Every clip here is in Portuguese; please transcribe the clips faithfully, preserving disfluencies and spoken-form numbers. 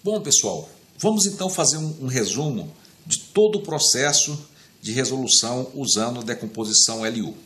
Bom, pessoal, vamos então fazer um, um resumo de todo o processo de resolução usando a decomposição L U.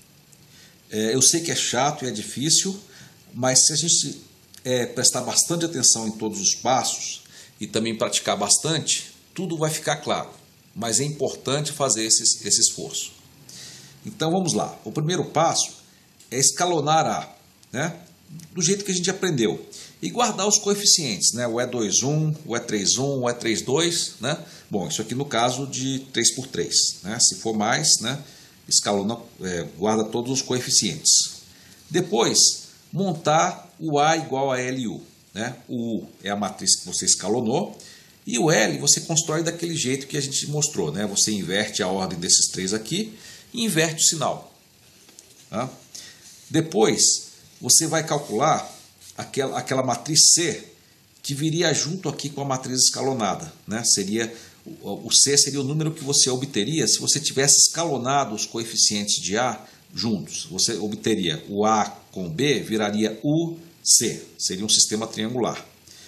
É, eu sei que é chato e é difícil, mas se a gente é, prestar bastante atenção em todos os passos e também praticar bastante, tudo vai ficar claro. Mas é importante fazer esse, esse esforço. Então vamos lá. O primeiro passo é escalonar A, né? Do jeito que a gente aprendeu. E guardar os coeficientes, né? O E dois um, o E três um, o E três dois, né? Bom, isso aqui no caso de três por três, né? Se for mais, né? Escalona, é, guarda todos os coeficientes. Depois, montar o A igual a L U, né? O U é a matriz que você escalonou e o L você constrói daquele jeito que a gente mostrou, né? Você inverte a ordem desses três aqui e inverte o sinal. Tá? Depois, você vai calcular aquela, aquela matriz C que viria junto aqui com a matriz escalonada, né? Seria, o, o C seria o número que você obteria se você tivesse escalonado os coeficientes de A juntos. Você obteria o A com o B, viraria U C, seria um sistema triangular.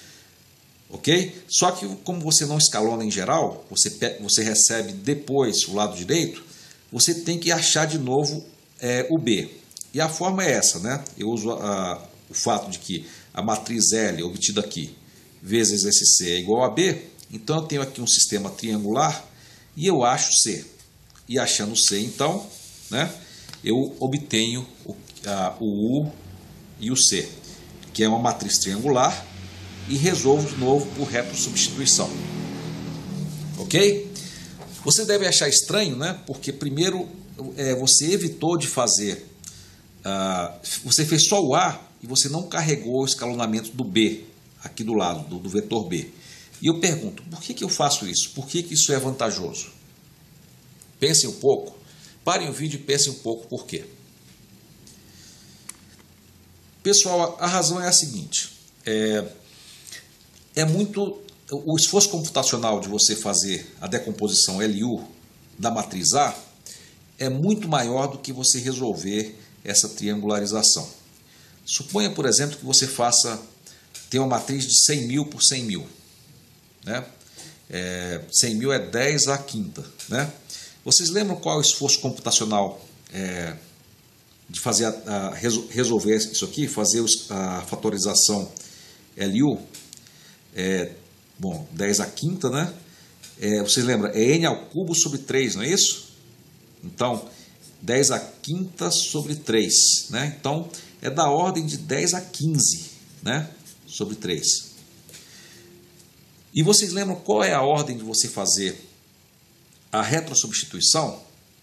Ok? Só que como você não escalona em geral, você, você recebe depois o lado direito, você tem que achar de novo é, o B. E a forma é essa, né? Eu uso a, o fato de que a matriz L obtida aqui vezes esse C é igual a B, então eu tenho aqui um sistema triangular e eu acho C. E achando C, então, né, eu obtenho o, a, o U e o C, que é uma matriz triangular, e resolvo de novo por retrosubstituição. Ok? Você deve achar estranho, né? Porque primeiro é, você evitou de fazer... Uh, você fez só o A e você não carregou o escalonamento do B, aqui do lado, do, do vetor B. E eu pergunto, por que, que eu faço isso? Por que, que isso é vantajoso? Pensem um pouco, parem o vídeo e pensem um pouco por quê. Pessoal, a, a razão é a seguinte, é, é muito... O esforço computacional de você fazer a decomposição L U da matriz A é muito maior do que você resolver essa triangularização. Suponha, por exemplo, que você faça, tem uma matriz de cem mil por cem mil. Né? É, cem mil é dez à quinta. Né? Vocês lembram qual é o esforço computacional é, de fazer a, a, resolver isso aqui, fazer a fatorização L U? É, bom, dez à quinta, né? É, vocês lembram? É n ao cubo sobre três, não é isso? Então, dez à quinta sobre três, né? Então, é da ordem de dez a quinze, né? Sobre três. E vocês lembram qual é a ordem de você fazer a retrosubstituição?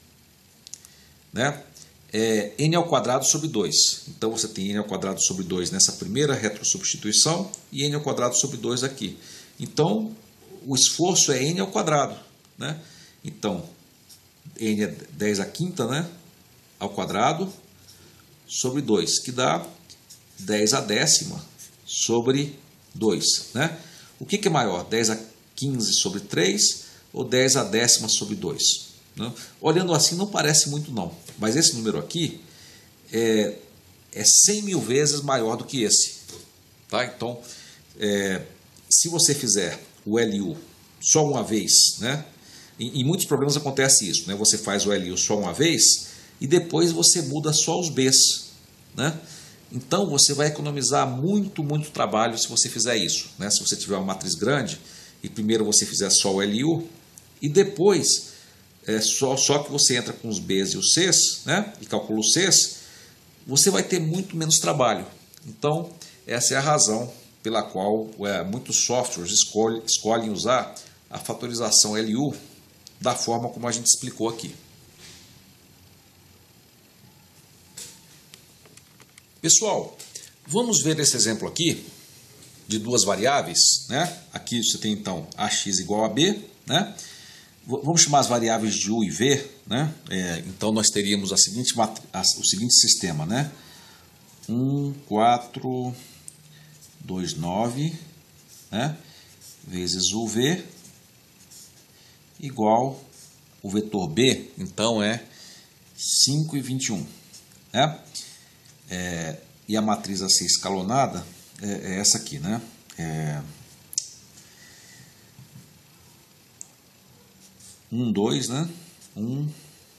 Né? É n ao quadrado sobre dois. Então, você tem n ao quadrado sobre dois nessa primeira retrosubstituição e n ao quadrado sobre dois aqui. Então, o esforço é n ao quadrado, né? Então, n é dez à quinta, né? Ao quadrado sobre dois, que dá dez à décima sobre dois. Né? O que, que é maior? dez à quinze sobre três ou dez à décima sobre dois? Né? Olhando assim não parece muito não, mas esse número aqui é, é cem mil vezes maior do que esse. Tá? Então, é, se você fizer o L U só uma vez, né? Em, em muitos problemas acontece isso, né? Você faz o L U só uma vez e depois você muda só os B's, né? Então você vai economizar muito, muito trabalho se você fizer isso, né? Se você tiver uma matriz grande e primeiro você fizer só o L U e depois é, só, só que você entra com os B's e os C's, né? E calcula os C's, você vai ter muito menos trabalho. Então essa é a razão pela qual é, muitos softwares escolhem, escolhem usar a fatorização L U da forma como a gente explicou aqui. Pessoal, vamos ver esse exemplo aqui de duas variáveis, né? Aqui você tem então ax igual a b, né? Vamos chamar as variáveis de u e v, né? É, então nós teríamos a seguinte, a, o seguinte sistema, né? um, quatro, dois, nove, né? Vezes uv igual o vetor b, então é cinco e vinte e um, né? É, e a matriz a ser escalonada é, é essa aqui, né? É, um, dois, né? um,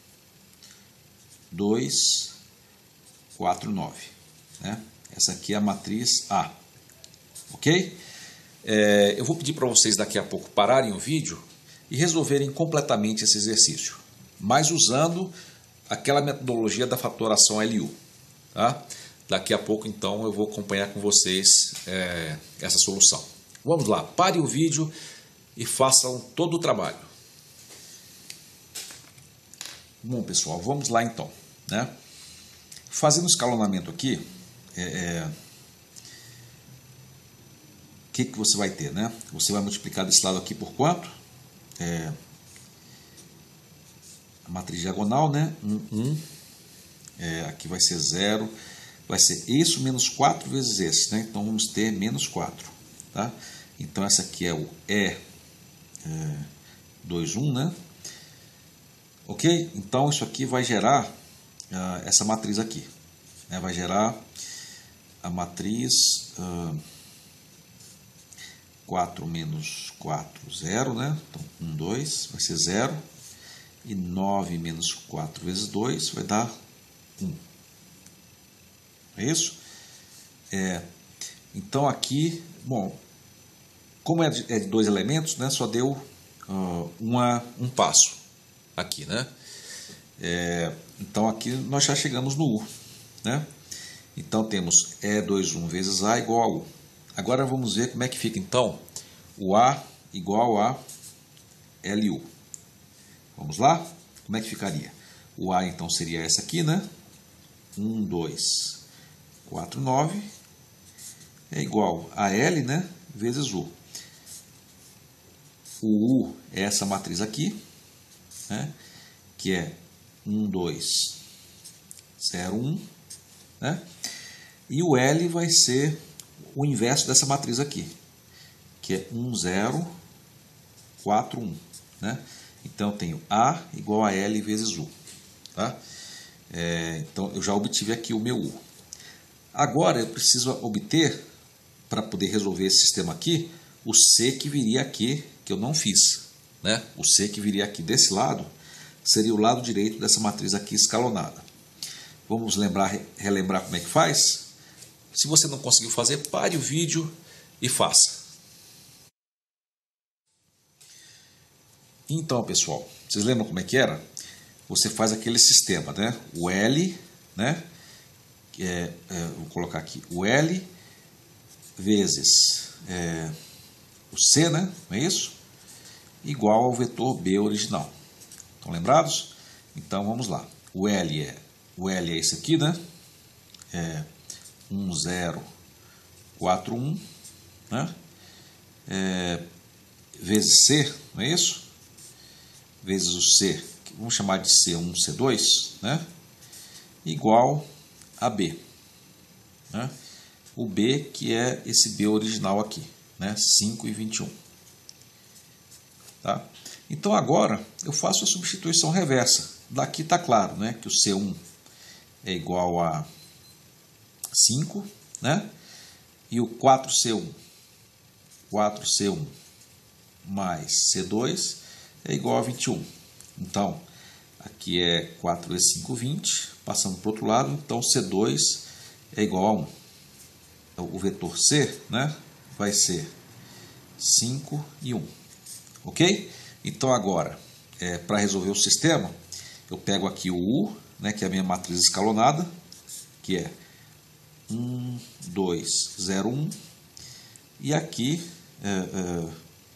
dois, quatro, nove. Né? Essa aqui é a matriz A. Ok? É, eu vou pedir para vocês daqui a pouco pararem o vídeo e resolverem completamente esse exercício, mas usando aquela metodologia da fatoração L U. Tá? Daqui a pouco, então, eu vou acompanhar com vocês é, essa solução. Vamos lá, pare o vídeo e façam todo o trabalho. Bom, pessoal, vamos lá então. Né? Fazendo o escalonamento aqui, é, é, o que, que você vai ter? Né? Você vai multiplicar desse lado aqui por quanto? É, a matriz diagonal, né? um, um. É, aqui vai ser zero. Vai ser isso menos quatro vezes esse, né? Então vamos ter menos quatro, tá? Então essa aqui é o E dois, um, né? Ok? Então isso aqui vai gerar uh, essa matriz aqui, né? Vai gerar a matriz uh, quatro menos quatro, zero, né? Então um, dois vai ser zero, e nove menos quatro vezes dois vai dar um. É isso? É, então aqui, bom, como é de, é de dois elementos, né, só deu uh, uma, um passo aqui, né? É, então aqui nós já chegamos no U, né? Então temos E dois, um vezes A igual a U. Agora vamos ver como é que fica então o A igual a L U. Vamos lá? Como é que ficaria? O A então seria essa aqui, né? um, dois, quatro, nove é igual a L, né, vezes U. O U é essa matriz aqui, né, que é um, dois, zero, um, né, e o L vai ser o inverso dessa matriz aqui, que é um, zero, quatro, um. Né? Então eu tenho A igual a L vezes U. Tá? É, então eu já obtive aqui o meu U. Agora eu preciso obter, para poder resolver esse sistema aqui, o C que viria aqui, que eu não fiz. Né? O C que viria aqui desse lado, seria o lado direito dessa matriz aqui escalonada. Vamos lembrar, relembrar como é que faz? Se você não conseguiu fazer, pare o vídeo e faça. Então, pessoal, vocês lembram como é que era? Você faz aquele sistema, né? O L, né? É, é, vou colocar aqui o L vezes é, o C, né? Não é isso? Igual ao vetor B original. Estão lembrados? Então vamos lá. O L é o L é esse aqui, né? É um, zero, quatro, um, né? É, vezes C, não é isso? Vezes o C, que vamos chamar de C um, C dois, né? Igual a B, né? O B que é esse B original aqui, né? cinco e vinte e um. Tá? Então agora eu faço a substituição reversa. Daqui está claro, né? Que o C um é igual a cinco, né? E o quatro C um, quatro C um mais C dois é igual a vinte e um. Então, aqui é quatro vezes cinco, vinte. Passando para o outro lado, então C dois é igual a um. Então, o vetor C, né, vai ser cinco e um. Ok? Então, agora, é, para resolver o sistema, eu pego aqui o U, né, que é a minha matriz escalonada, que é um, dois, zero, um. E aqui é, é,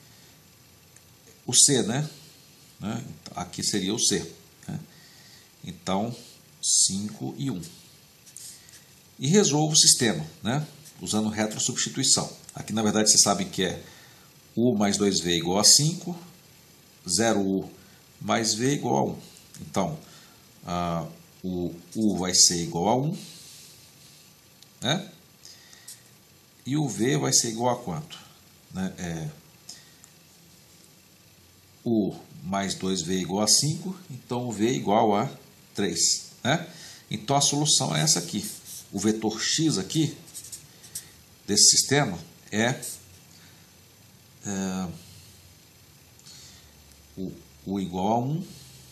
o C, né? né? Aqui seria o C. Né? Então, cinco e um. E resolvo o sistema, né? Usando retrosubstituição. Aqui, na verdade, vocês sabem que é U mais dois V igual a cinco, zero U mais V igual a um. Então, uh, o U vai ser igual a um, né? E o V vai ser igual a quanto? Né? É, U mais dois V igual a cinco, então o V é igual a três. Né? Então a solução é essa aqui. O vetor X aqui, desse sistema, é, é o U igual a um.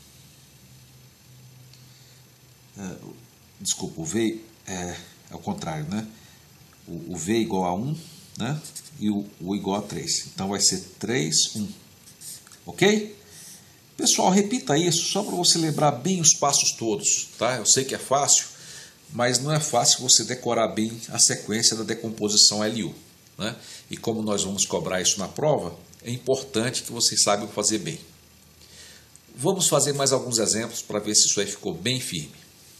É, desculpa, o V é, é o contrário, né? O, o V igual a um, né? E o U igual a três. Então vai ser três, um. Ok? Pessoal, repita isso só para você lembrar bem os passos todos, tá? Eu sei que é fácil, mas não é fácil você decorar bem a sequência da decomposição L U, né? E como nós vamos cobrar isso na prova, é importante que vocês saibam fazer bem. Vamos fazer mais alguns exemplos para ver se isso aí ficou bem firme.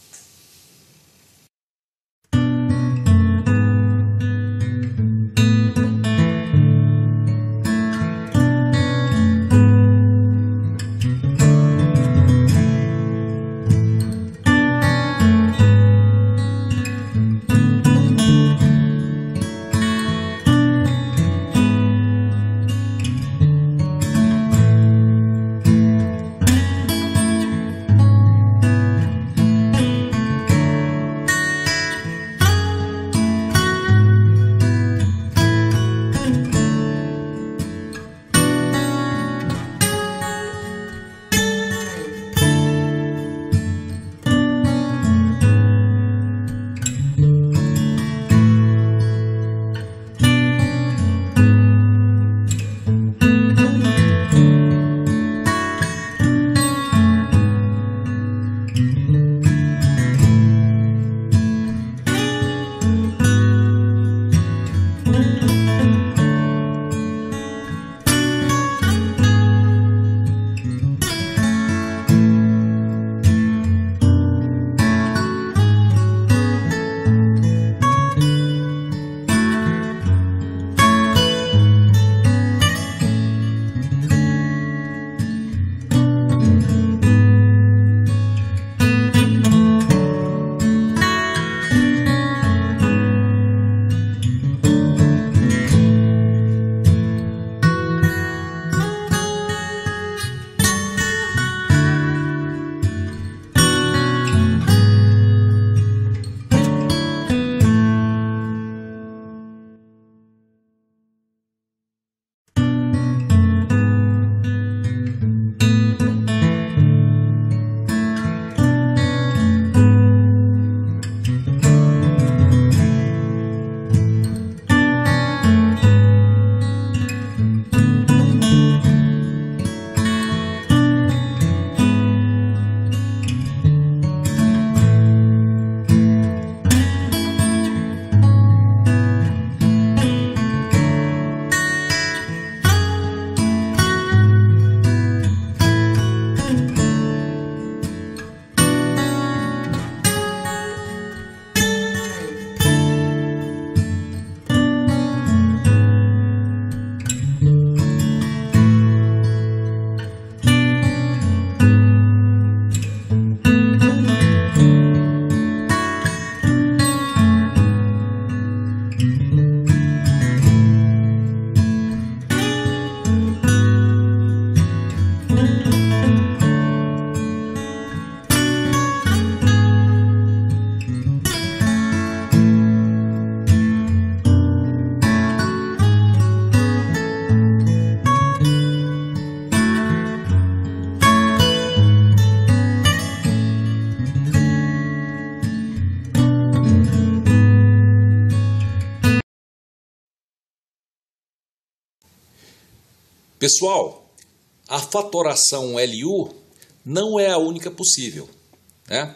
Pessoal, a fatoração L U não é a única possível, né?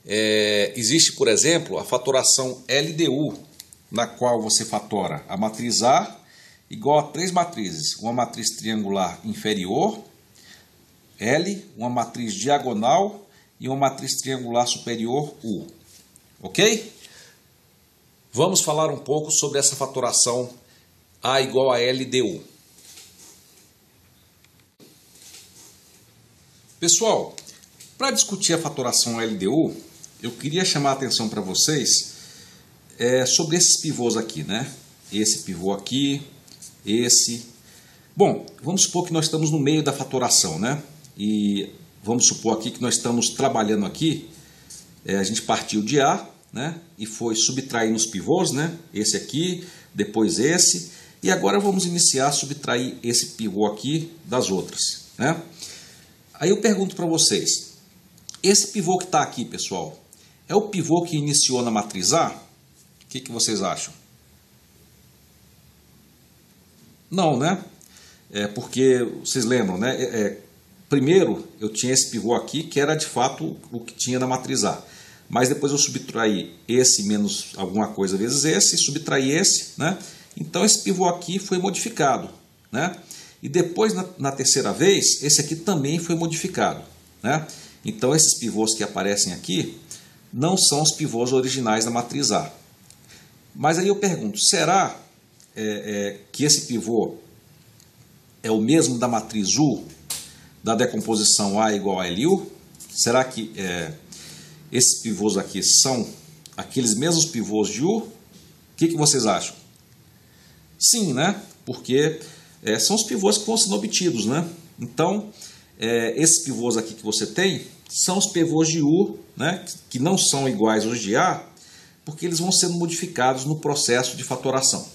É, existe, por exemplo, a fatoração L D U, na qual você fatora a matriz A igual a três matrizes, uma matriz triangular inferior, L, uma matriz diagonal e uma matriz triangular superior, U. Ok? Vamos falar um pouco sobre essa fatoração A igual a L D U. Pessoal, para discutir a fatoração L D U, eu queria chamar a atenção para vocês é, sobre esses pivôs aqui, né? Esse pivô aqui, esse. Bom, vamos supor que nós estamos no meio da fatoração, né? E vamos supor aqui que nós estamos trabalhando aqui, é, a gente partiu de A, né? E foi subtraindo os pivôs, né? Esse aqui, depois esse. E agora vamos iniciar a subtrair esse pivô aqui das outras, né? Aí eu pergunto para vocês, esse pivô que está aqui, pessoal, é o pivô que iniciou na matriz A? O que, que vocês acham? Não, né? É porque, vocês lembram, né? É, é, primeiro eu tinha esse pivô aqui, que era de fato o que tinha na matriz A. Mas depois eu subtraí esse menos alguma coisa vezes esse, subtraí esse, né? Então esse pivô aqui foi modificado, né? E depois, na, na terceira vez, esse aqui também foi modificado, né? Então esses pivôs que aparecem aqui não são os pivôs originais da matriz A. Mas aí eu pergunto, será é, é, que esse pivô é o mesmo da matriz U, da decomposição A igual a L U? Será que é, esses pivôs aqui são aqueles mesmos pivôs de U? O que, que vocês acham? Sim, né? Porque é, são os pivôs que vão sendo obtidos, né? Então, é, esses pivôs aqui que você tem são os pivôs de U, né? Que não são iguais aos de A, porque eles vão sendo modificados no processo de fatoração.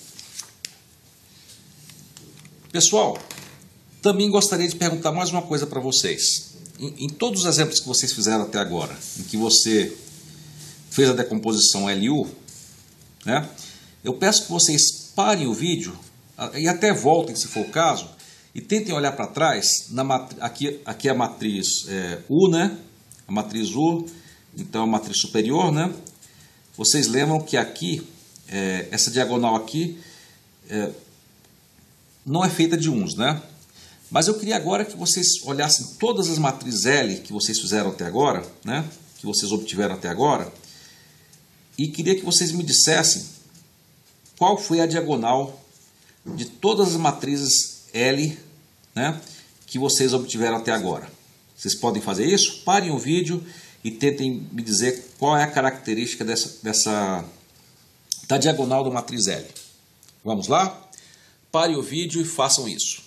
Pessoal, também gostaria de perguntar mais uma coisa para vocês. Em, em todos os exemplos que vocês fizeram até agora, em que você fez a decomposição L U, né, eu peço que vocês parem o vídeo e até voltem, se for o caso, e tentem olhar para trás. Na matri aqui, aqui é a matriz é, U, né? A matriz U, então a matriz superior, né? Vocês lembram que aqui, é, essa diagonal aqui, é, não é feita de uns, né? Mas eu queria agora que vocês olhassem todas as matrizes L que vocês fizeram até agora, né? Que vocês obtiveram até agora, e queria que vocês me dissessem qual foi a diagonal de todas as matrizes L, né, que vocês obtiveram até agora. Vocês podem fazer isso? Parem o vídeo e tentem me dizer qual é a característica dessa, dessa da diagonal da matriz L. Vamos lá? Parem o vídeo e façam isso.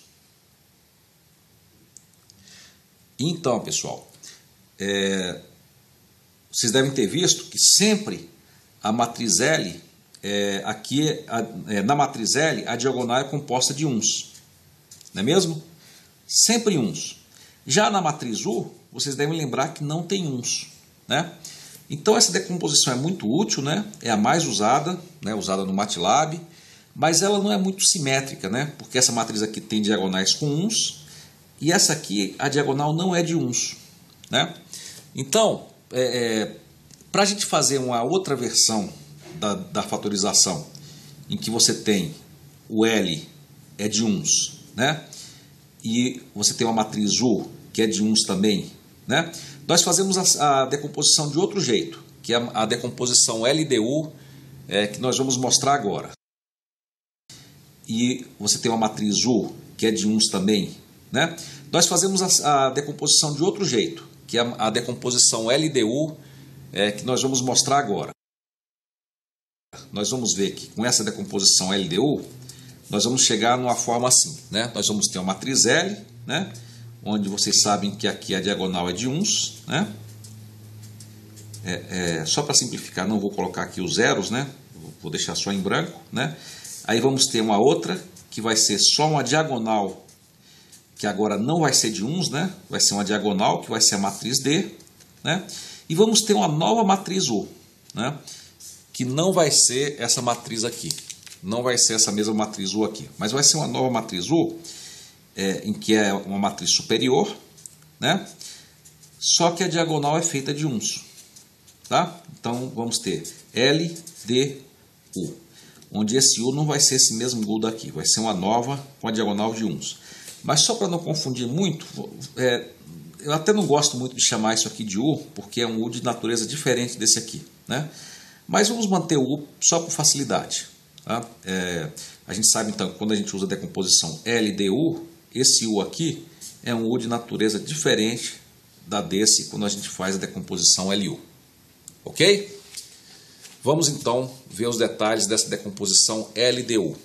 Então, pessoal, é, vocês devem ter visto que sempre a matriz L, é, aqui a, é, na matriz L, a diagonal é composta de uns, não é mesmo? Sempre uns. Já na matriz U, vocês devem lembrar que não tem uns, né? Então essa decomposição é muito útil, né? É a mais usada, né? Usada no MATLAB, mas ela não é muito simétrica, né? Porque essa matriz aqui tem diagonais com uns, e essa aqui, a diagonal não é de uns, né? Então, é, é, para a gente fazer uma outra versão da, da fatorização, em que você tem o L é de uns, né? E você tem uma matriz U que é de uns também, né? Nós fazemos a, a decomposição de outro jeito, que é a, a decomposição L D U, é, que nós vamos mostrar agora. E você tem uma matriz U que é de uns também, né? Nós fazemos a, a decomposição de outro jeito, que é a, a decomposição L D U, é, que nós vamos mostrar agora. Nós vamos ver que com essa decomposição L D U, nós vamos chegar numa forma assim, né? Nós vamos ter uma matriz L, né? Onde vocês sabem que aqui a diagonal é de uns, né? É, é, só para simplificar, não vou colocar aqui os zeros, né? Vou deixar só em branco, né? Aí vamos ter uma outra que vai ser só uma diagonal, que agora não vai ser de uns, né? Vai ser uma diagonal que vai ser a matriz D, né? E vamos ter uma nova matriz U, né? Que não vai ser essa matriz aqui. Não vai ser essa mesma matriz U aqui, mas vai ser uma nova matriz U, é, em que é uma matriz superior, né? Só que a diagonal é feita de uns, tá? Então vamos ter L D U, onde esse U não vai ser esse mesmo U daqui, vai ser uma nova com a diagonal de uns. Mas só para não confundir muito, é, eu até não gosto muito de chamar isso aqui de U, porque é um U de natureza diferente desse aqui, né? Mas vamos manter o U só por facilidade. Tá? É, a gente sabe então que quando a gente usa a decomposição L D U, esse U aqui é um U de natureza diferente da desse quando a gente faz a decomposição L U. Ok? Vamos então ver os detalhes dessa decomposição L D U.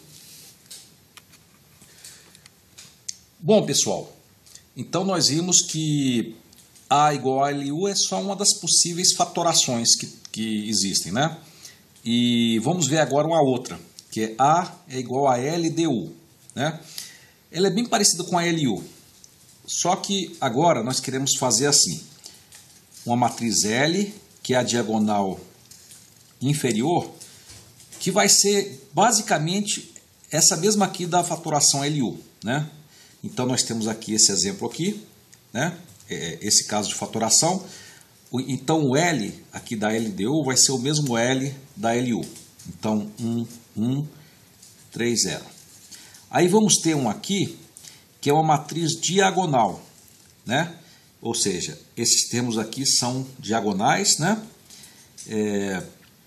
Bom, pessoal, então nós vimos que A igual a L U é só uma das possíveis fatorações que, que existem, né? E vamos ver agora uma outra, que é A é igual a L D U, né? Ela é bem parecida com a L U. Só que agora nós queremos fazer assim, uma matriz L, que é a diagonal inferior, que vai ser basicamente essa mesma aqui da fatoração L U, né? Então nós temos aqui esse exemplo aqui, né? Esse caso de fatoração. Então o L aqui da L D U vai ser o mesmo L da L U. Então um, um, três, zero. Aí vamos ter um aqui que é uma matriz diagonal, né? Ou seja, esses termos aqui são diagonais, né? É,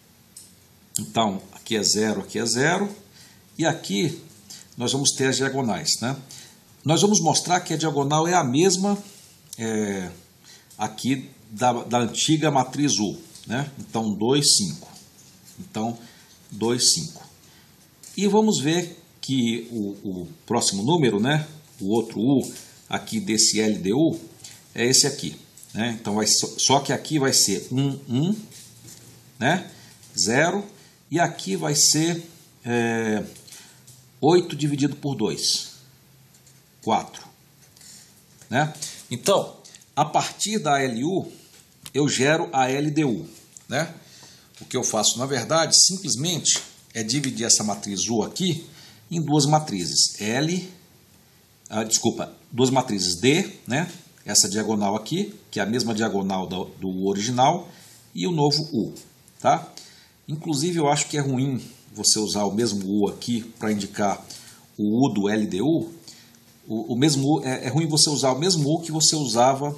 então aqui é zero, aqui é zero. E aqui nós vamos ter as diagonais, né? Nós vamos mostrar que a diagonal é a mesma é, aqui da, da antiga matriz U, né? Então dois, cinco. Então dois, cinco. E vamos ver que o, o próximo número, né? O outro U aqui desse L D U é esse aqui, né? Então vai, só que aqui vai ser um, um, né? zero. E aqui vai ser é, oito dividido por dois, quatro, né? Então, a partir da L U, eu gero a L D U, né? O que eu faço, na verdade, simplesmente é dividir essa matriz U aqui em duas matrizes, L, ah, desculpa, duas matrizes D, né? Essa diagonal aqui, que é a mesma diagonal do, do original, e o novo U, tá? Inclusive, eu acho que é ruim você usar o mesmo U aqui para indicar o U do L D U. O, o mesmo U, é, é ruim você usar o mesmo U que você usava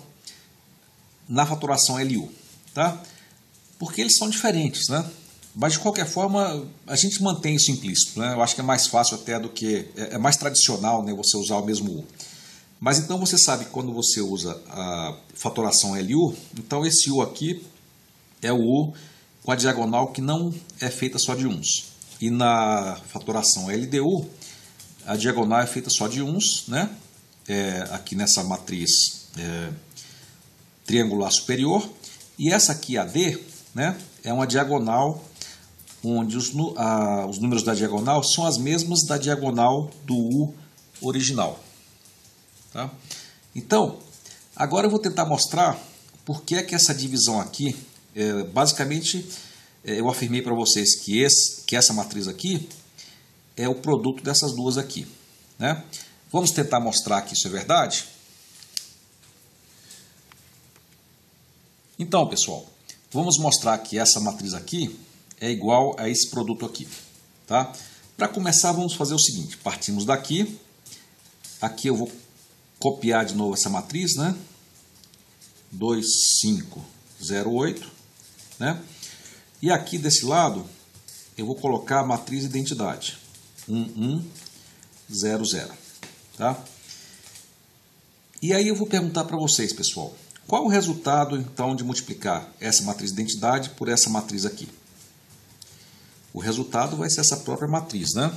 na fatoração L U, tá? Porque eles são diferentes, né? Mas de qualquer forma, a gente mantém isso implícito, né? Eu acho que é mais fácil até do que... É, é mais tradicional, né, você usar o mesmo U. Mas então você sabe que quando você usa a fatoração L U, então esse U aqui é o U com a diagonal que não é feita só de uns. E na fatoração L D U, a diagonal é feita só de uns, né? É, aqui nessa matriz é, triangular superior. E essa aqui, a D, né? É uma diagonal onde os, a, os números da diagonal são as mesmas da diagonal do U original. Tá? Então, agora eu vou tentar mostrar por que é que essa divisão aqui, é, basicamente, é, eu afirmei para vocês que, esse, que essa matriz aqui é o produto dessas duas aqui, né? Vamos tentar mostrar que isso é verdade? Então, pessoal, vamos mostrar que essa matriz aqui é igual a esse produto aqui, tá? Para começar, vamos fazer o seguinte, partimos daqui, aqui eu vou copiar de novo essa matriz, né? dois, cinco, zero, oito, né? E aqui desse lado, eu vou colocar a matriz identidade, um, um, zero, zero, tá? E aí eu vou perguntar para vocês, pessoal, qual o resultado, então, de multiplicar essa matriz identidade por essa matriz aqui? O resultado vai ser essa própria matriz, né?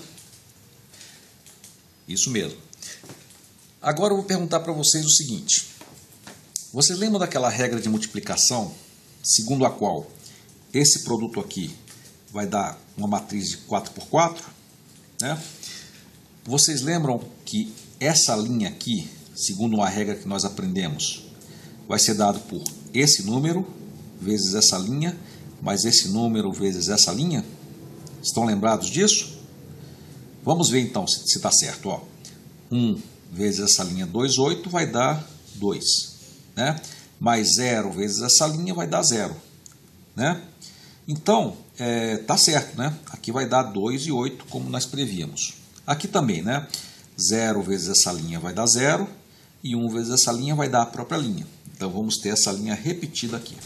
Isso mesmo. Agora eu vou perguntar para vocês o seguinte. Vocês lembram daquela regra de multiplicação, segundo a qual esse produto aqui vai dar uma matriz de quatro por quatro? Né? Vocês lembram que essa linha aqui, segundo uma regra que nós aprendemos, vai ser dado por esse número vezes essa linha, mais esse número vezes essa linha? Estão lembrados disso? Vamos ver então se está certo. Ó. um vezes essa linha dois, oito, vai dar dois. Né? Mais zero vezes essa linha vai dar zero. Né? Então, é, tá certo. Né? Aqui vai dar dois e oito, como nós prevíamos. Aqui também, né? zero vezes essa linha vai dar zero. E um vezes essa linha vai dar a própria linha. Então, vamos ter essa linha repetida aqui.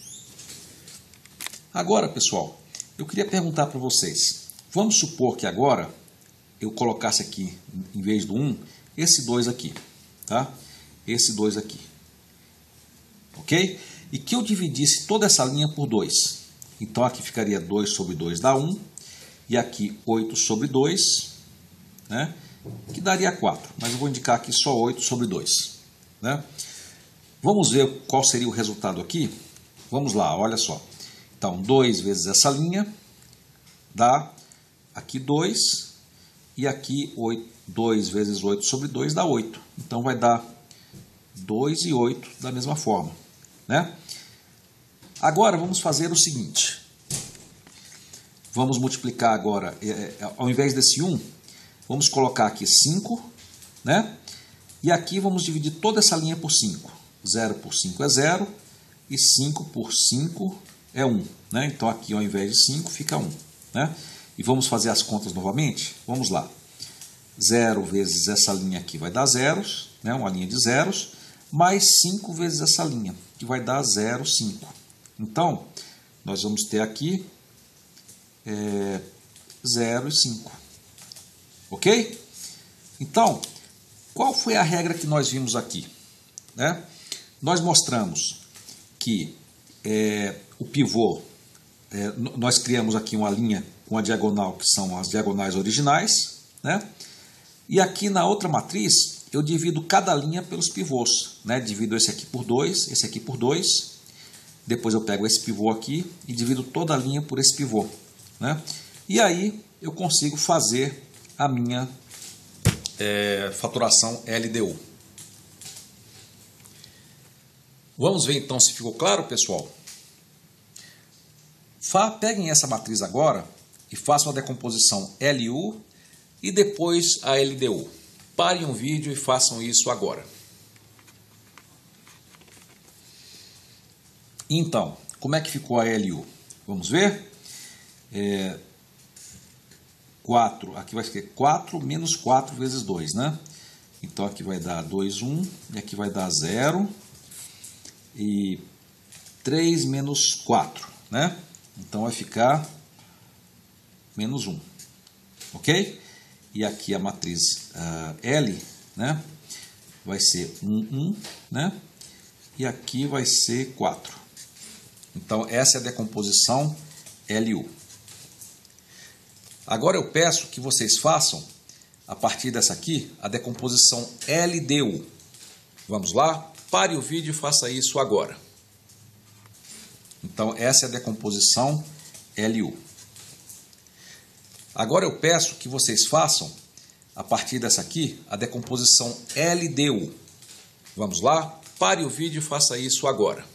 Agora, pessoal, eu queria perguntar para vocês. Vamos supor que agora eu colocasse aqui, em vez do um, esse dois aqui. Tá? Esse dois aqui. Ok? E que eu dividisse toda essa linha por dois. Então, aqui ficaria dois sobre dois dá um. E aqui oito sobre dois, né? Que daria quatro. Mas eu vou indicar aqui só oito sobre dois. Né? Vamos ver qual seria o resultado aqui? Vamos lá, olha só. Então, dois vezes essa linha dá aqui dois. E aqui oito, dois vezes oito sobre dois dá oito. Então, vai dar dois e oito da mesma forma, né? Agora vamos fazer o seguinte. Vamos multiplicar agora, ao invés desse um, vamos colocar aqui cinco, né? E aqui vamos dividir toda essa linha por cinco. zero por cinco é zero e cinco por cinco é um, né? Então aqui ao invés de cinco fica um, né? E vamos fazer as contas novamente? Vamos lá. zero vezes essa linha aqui vai dar zeros, né? Uma linha de zeros, mais cinco vezes essa linha, que vai dar zero vírgula cinco. Então, nós vamos ter aqui é, zero vírgula cinco. Ok? Então, qual foi a regra que nós vimos aqui? Né? Nós mostramos que é, o pivô, é, nós criamos aqui uma linha com a diagonal, que são as diagonais originais, né? E aqui na outra matriz, eu divido cada linha pelos pivôs, né? Divido esse aqui por dois, esse aqui por dois, depois eu pego esse pivô aqui e divido toda a linha por esse pivô, né? E aí eu consigo fazer a minha É, faturação L D U. Vamos ver então se ficou claro, pessoal? Fa, peguem essa matriz agora e façam a decomposição L U e depois a L D U. Parem o vídeo e façam isso agora. Então, como é que ficou a L U? Vamos ver? É, quatro, aqui vai ser quatro menos quatro vezes dois, né? Então aqui vai dar dois, um, e aqui vai dar zero, e três menos quatro, né? Então vai ficar menos um, ok? E aqui a matriz uh, L, né? Vai ser um, um, né? E aqui vai ser quatro. Então essa é a decomposição L U. Agora eu peço que vocês façam, a partir dessa aqui, a decomposição L D U. Vamos lá? Pare o vídeo e faça isso agora. Então, essa é a decomposição L U. Agora eu peço que vocês façam, a partir dessa aqui, a decomposição L D U. Vamos lá? Pare o vídeo e faça isso agora.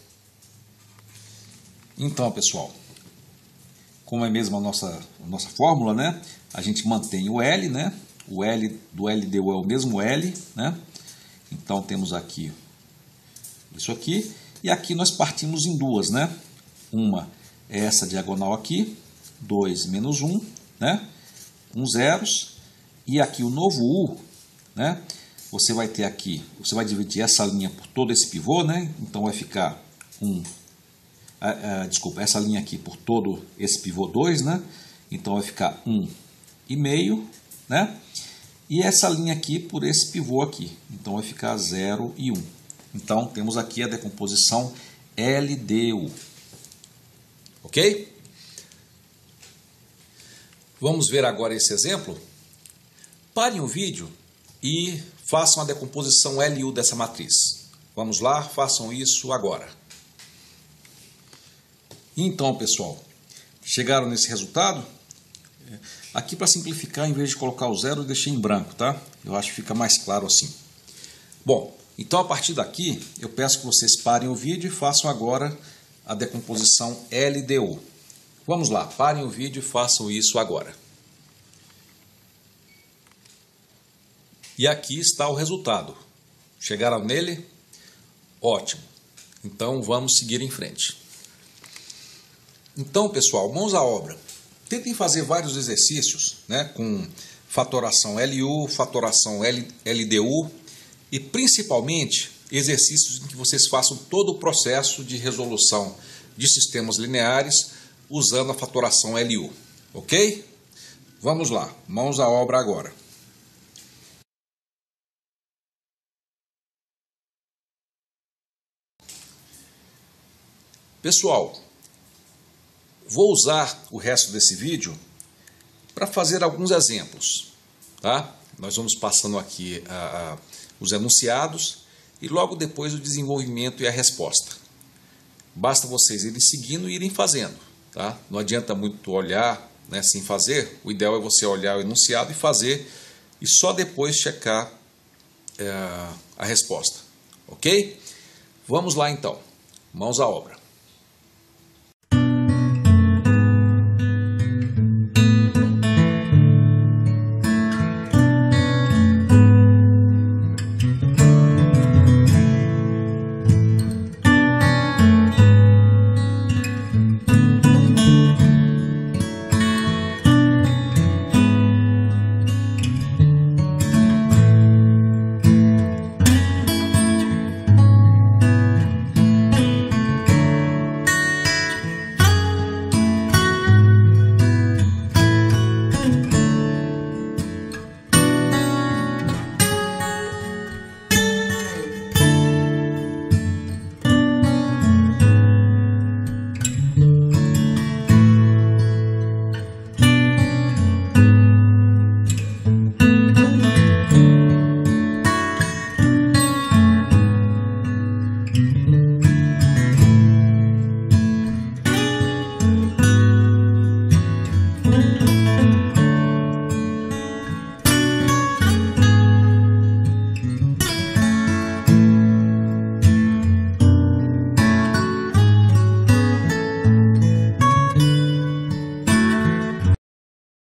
Então, pessoal, como é mesmo a nossa, a nossa fórmula, né? A gente mantém o L, né? O L do L D U é o mesmo L, né? Então temos aqui isso aqui. E aqui nós partimos em duas, né? Uma é essa diagonal aqui, dois menos um, né? Com zeros. E aqui o novo U, né? Você vai ter aqui, você vai dividir essa linha por todo esse pivô, né? Então vai ficar um. Uh, uh, desculpa, essa linha aqui por todo esse pivô dois, né? Então vai ficar um e meio, né? E essa linha aqui por esse pivô aqui, então vai ficar zero e um. Então temos aqui a decomposição L D U. Ok? Vamos ver agora esse exemplo? Parem o vídeo e façam a decomposição L U dessa matriz. Vamos lá, façam isso agora. Então, pessoal, chegaram nesse resultado? Aqui, para simplificar, em vez de colocar o zero, eu deixei em branco, tá? Eu acho que fica mais claro assim. Bom, então a partir daqui, eu peço que vocês parem o vídeo e façam agora a decomposição L D U. Vamos lá, parem o vídeo e façam isso agora. E aqui está o resultado. Chegaram nele? Ótimo. Então, vamos seguir em frente. Então, pessoal, mãos à obra. Tentem fazer vários exercícios, né, com fatoração L U, fatoração L, LDU e, principalmente, exercícios em que vocês façam todo o processo de resolução de sistemas lineares usando a fatoração L U. Ok? Vamos lá. Mãos à obra agora. Pessoal, vou usar o resto desse vídeo para fazer alguns exemplos, tá? Nós vamos passando aqui a, a, os enunciados e logo depois o desenvolvimento e a resposta. Basta vocês irem seguindo e irem fazendo, tá? Não adianta muito olhar, né, sem fazer. O ideal é você olhar o enunciado e fazer e só depois checar é, a resposta, Ok? Vamos lá então, mãos à obra.